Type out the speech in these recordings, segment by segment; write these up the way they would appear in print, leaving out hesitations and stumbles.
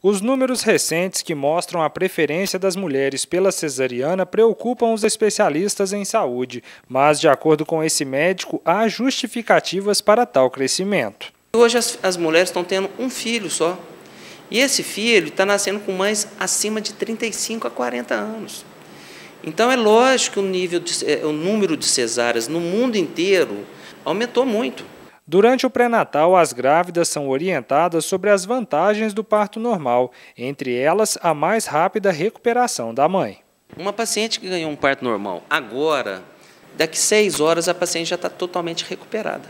Os números recentes que mostram a preferência das mulheres pela cesariana preocupam os especialistas em saúde, mas, de acordo com esse médico, há justificativas para tal crescimento. Hoje as mulheres estão tendo um filho só, e esse filho está nascendo com mães acima de 35 a 40 anos. Então é lógico que o número de cesáreas no mundo inteiro aumentou muito. Durante o pré-natal, as grávidas são orientadas sobre as vantagens do parto normal, entre elas a mais rápida recuperação da mãe. Uma paciente que ganhou um parto normal agora, daqui 6 horas a paciente já está totalmente recuperada.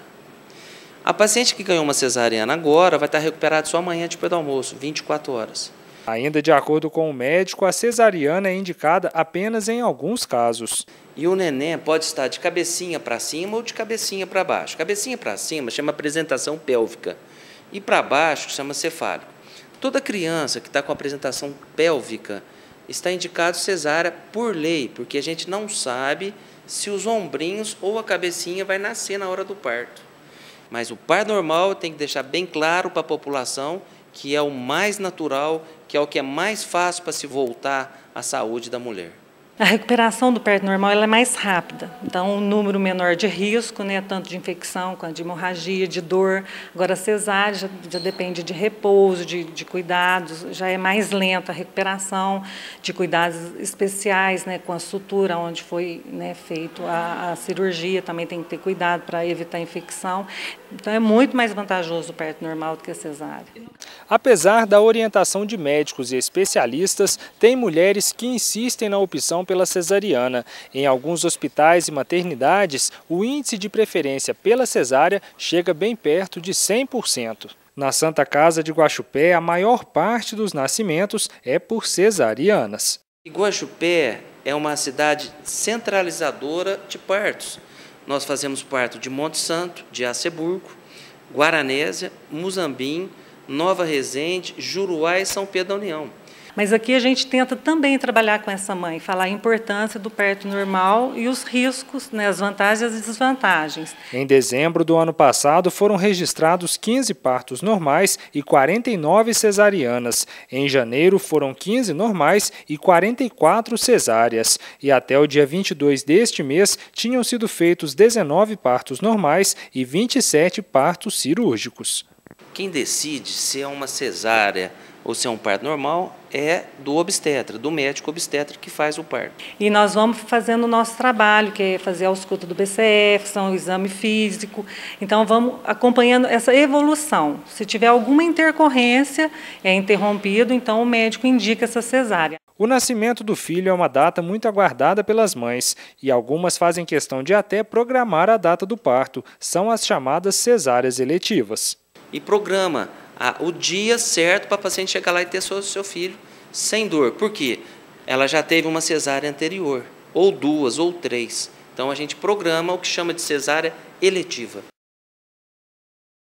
A paciente que ganhou uma cesariana agora vai estar recuperada só amanhã depois do almoço, 24 horas. Ainda de acordo com o médico, a cesariana é indicada apenas em alguns casos. E o neném pode estar de cabecinha para cima ou de cabecinha para baixo. Cabecinha para cima chama apresentação pélvica e para baixo chama cefálico. Toda criança que está com apresentação pélvica está indicado cesárea por lei, porque a gente não sabe se os ombrinhos ou a cabecinha vai nascer na hora do parto. Mas o parto normal tem que deixar bem claro para a população que é o mais natural, que é o que é mais fácil para se voltar à saúde da mulher. A recuperação do parto normal ela é mais rápida, então um número menor de risco, né, tanto de infecção quanto de hemorragia, de dor. Agora a cesárea já depende de repouso, de cuidados, já é mais lenta a recuperação, de cuidados especiais, né, com a sutura onde foi, né, feito a cirurgia, também tem que ter cuidado para evitar infecção. Então é muito mais vantajoso o parto normal do que a cesárea. Apesar da orientação de médicos e especialistas, tem mulheres que insistem na opção pela cesariana. Em alguns hospitais e maternidades, o índice de preferência pela cesárea chega bem perto de 100%. Na Santa Casa de Guaxupé, a maior parte dos nascimentos é por cesarianas. Guaxupé é uma cidade centralizadora de partos. Nós fazemos parto de Monte Santo, de Aceburgo, Guaranésia, Muzambim, Nova Resende, Juruá e São Pedro da União. Mas aqui a gente tenta também trabalhar com essa mãe, falar a importância do parto normal e os riscos, né, as vantagens e as desvantagens. Em dezembro do ano passado foram registrados 15 partos normais e 49 cesarianas. Em janeiro foram 15 normais e 44 cesáreas. E até o dia 22 deste mês tinham sido feitos 19 partos normais e 27 partos cirúrgicos. Quem decide se é uma cesárea ou se é um parto normal é do obstetra, do médico obstetra que faz o parto. E nós vamos fazendo o nosso trabalho, que é fazer a ausculta do BCF, são o exame físico. Então vamos acompanhando essa evolução. Se tiver alguma intercorrência, é interrompido, então o médico indica essa cesárea. O nascimento do filho é uma data muito aguardada pelas mães e algumas fazem questão de até programar a data do parto. São as chamadas cesáreas eletivas. E programa o dia certo para a paciente chegar lá e ter seu filho sem dor. Por quê? Ela já teve uma cesárea anterior, ou 2, ou 3. Então a gente programa o que chama de cesárea eletiva.